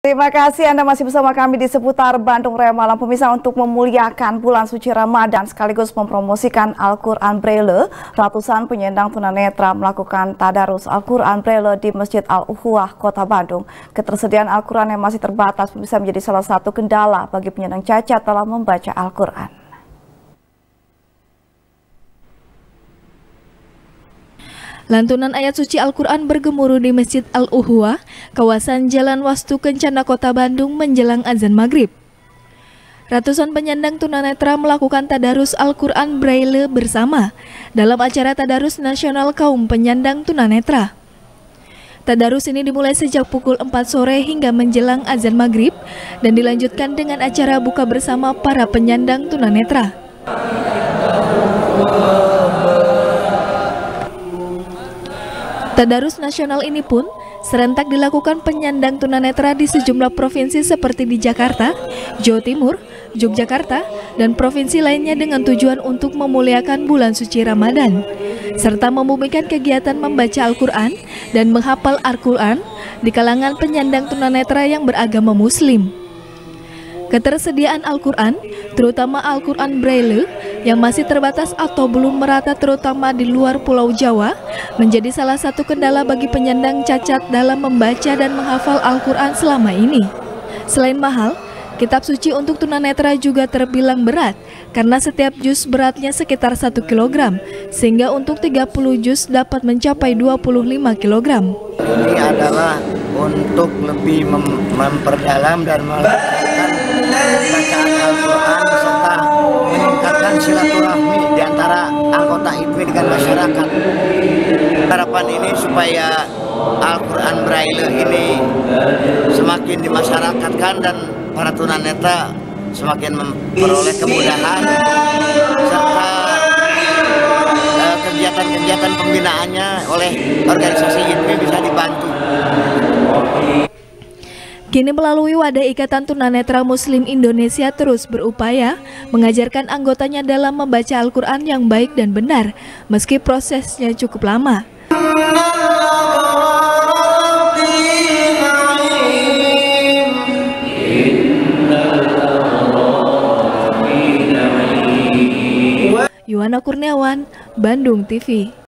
Terima kasih Anda masih bersama kami di seputar Bandung Raya Malam, pemirsa. Untuk memuliakan bulan suci Ramadan sekaligus mempromosikan Al-Quran Braille, ratusan penyandang tunanetra melakukan tadarus Al-Quran Braille di Masjid Al-Ukhuwah, Kota Bandung. Ketersediaan Al-Quran yang masih terbatas bisa menjadi salah satu kendala bagi penyandang cacat dalam membaca Al-Quran. Lantunan ayat suci Al-Quran bergemuruh di Masjid Al-Ukhuwah, kawasan Jalan Wastu Kencana, Kota Bandung menjelang azan maghrib. Ratusan penyandang tunanetra melakukan tadarus Al-Quran Braille bersama dalam acara Tadarus Nasional Kaum Penyandang Tunanetra. Tadarus ini dimulai sejak pukul 4 sore hingga menjelang azan maghrib dan dilanjutkan dengan acara buka bersama para penyandang tunanetra. Tadarus nasional ini pun serentak dilakukan penyandang tunanetra di sejumlah provinsi seperti di Jakarta, Jawa Timur, Yogyakarta, dan provinsi lainnya dengan tujuan untuk memuliakan bulan suci Ramadan, serta membumikan kegiatan membaca Al-Quran dan menghafal Al-Quran di kalangan penyandang tunanetra yang beragama Muslim. Ketersediaan Al-Quran, terutama Al-Quran Braille, yang masih terbatas atau belum merata terutama di luar Pulau Jawa, menjadi salah satu kendala bagi penyandang cacat dalam membaca dan menghafal Al-Quran selama ini. Selain mahal, kitab suci untuk tunanetra juga terbilang berat, karena setiap juz beratnya sekitar 1 kg, sehingga untuk 30 juz dapat mencapai 25 kg. Ini adalah untuk lebih memperdalam dan melakukan bacaan Al-Quran serta meningkatkan silaturahmi di antara anggota IPW dengan masyarakat. Harapan ini supaya Al-Quran Braille ini semakin dimasyarakatkan dan para tunanetra semakin memperoleh kemudahan serta kegiatan-kegiatan pembinaannya oleh organisasi IPW bisa dibantu. Kini melalui wadah Ikatan Tunanetra Muslim Indonesia terus berupaya mengajarkan anggotanya dalam membaca Al-Quran yang baik dan benar, meski prosesnya cukup lama. Yuwana Kurniawan, Bandung TV.